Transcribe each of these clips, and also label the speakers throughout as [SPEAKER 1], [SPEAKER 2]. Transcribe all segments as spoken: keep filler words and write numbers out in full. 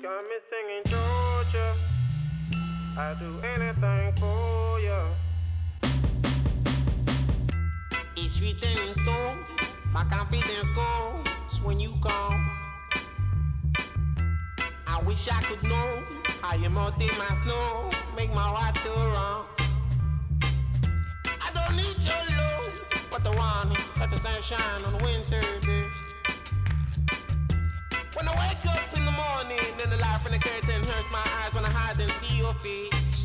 [SPEAKER 1] Got me singing Georgia. I'd do anything for ya.
[SPEAKER 2] It's written in stone. My confidence goes when you come. I wish I could know how you melt in my snow, make my heart go wrong. I don't need your love, but the one that the sunshine on a winter day. When I wake up in the morning, then the light from the curtain hurts my eyes when I hide and see your face.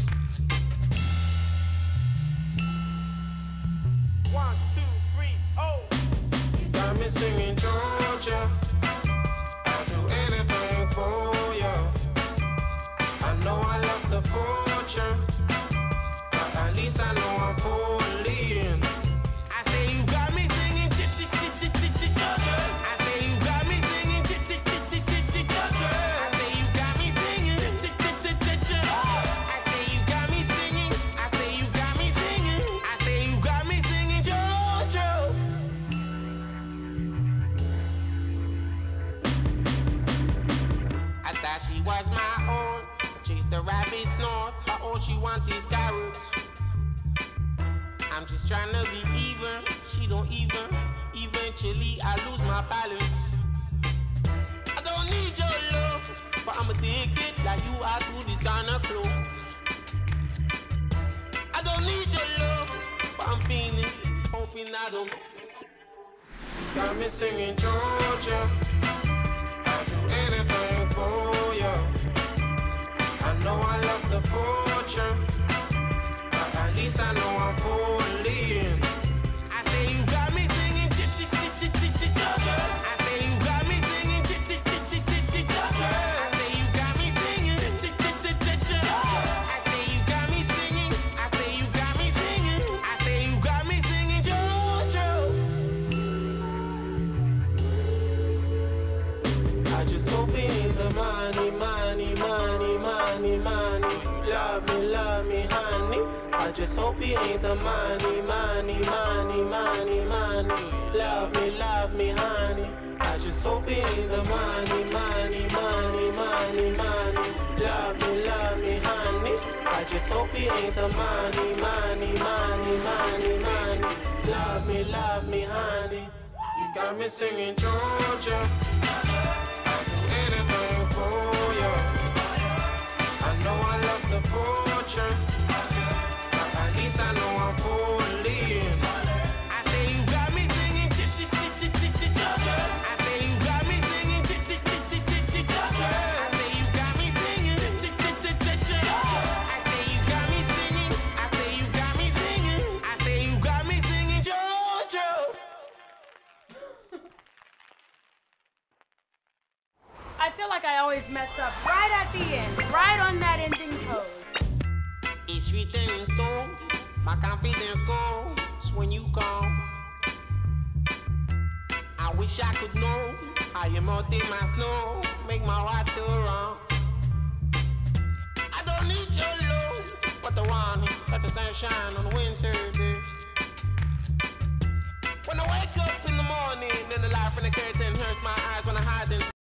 [SPEAKER 1] One, two, three, oh.
[SPEAKER 2] You got me singing Georgia. I'll do anything for you. I know I lost a fortune, but at least I know I'm falling. I say you got me singing ch ch ch ch ch ch Georgia. I say you got me singing ch ch ch ch ch ch Georgia. I say you got me singing ch ch ch ch ch ch. I say you got me singing. I say you got me singing. I say you got me singing Georgia. I thought she was my own. Chase the rabbits north, but all she wants is carrots. I'm just trying to be even, she don't even. Eventually I lose my balance. I don't need your love, but I'ma dig it like you are to designer clothes. I don't need your love, but I'm feeling, hoping I don't. Got me singing Georgia. I'll do anything for you. I know I lost a fortune, but at least I know I'm falling. I say you got me singing ch ch ch ch ch ch Georgia. I say you got me singing ch ch ch ch ch ch Georgia. I say you got me singing ch ch ch ch ch ch. I say you got me singing. I say you got me singing. I say you got me singing Georgia. I just hope it ain't the money, money, money, money, money. You love me, love me, honey. I just hope it ain't the money, money, money, money, money. Love me, love me, honey. I just hope it ain't the money, money, money, money, money. Love me, love me, honey. I just hope it ain't the money, money, money, money, money. Love me, love me, honey. You got me singing Georgia. I'll do anything for you. I know I lost a fortune, but at least I know I'm falling. I say you got me singing ch ch ch ch ch ch Georgia. I say you got me singing ch ch ch ch ch ch Georgia. I say you got me singing ch ch ch ch ch ch. I say you got me singing. I say you got me singing. I say you got me singing Georgia.
[SPEAKER 3] I feel like I always mess up right at the end, right on that ending pose.
[SPEAKER 2] It's written in stone. My confidence goes when you come. I wish I could know how you melt in my snow, make my heart go wrong. I don't need your love, but the one that the sunshine on a winter day. When I wake up in the morning, then the light from the curtain hurts my eyes when I hide and